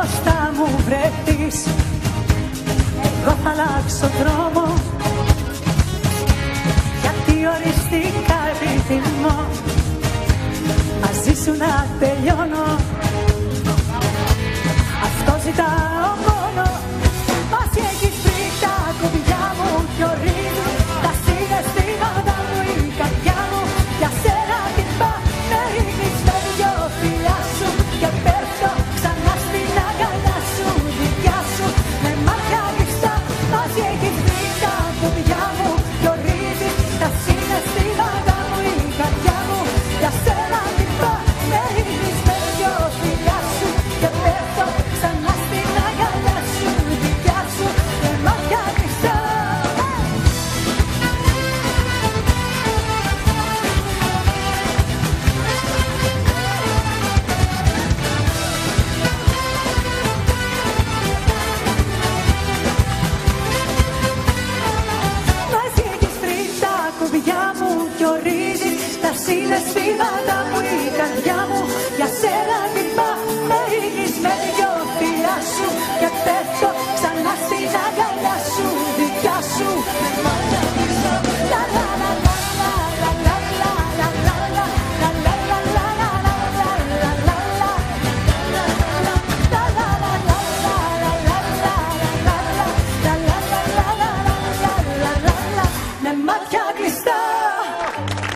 πως θα μου βρεθείς, εγώ θα αλλάξω δρόμο, γιατί οριστικά επιθυμώ μαζί σου να τελειώνω. Αυτό ζητάω μόνο, μας έχεις βρει τα κουμπιά μου κι ορίζει τα συναισθήματα μου η καρδιά μου. Για σένα τυπά με ρίχνεις με δυο φιλιά σου και πέφτω ξανά στην αγκαλιά σου, δικιά σου με μάτια κλειστά. Μας έχεις βρει τα κουμπιά μου κι ορίζει τα συναισθήματα μου η καρδιά μου. Για σένα τυπά με ρίχνεις με δυο φιλιά σου και πέφτω ξανά στην αγκαλιά σου, δικιά σου με μάτια κλειστά. Μας έχεις βρει τα κουμπιά μου κι ορίζεις τα συναισθήματα μου η καρδιά.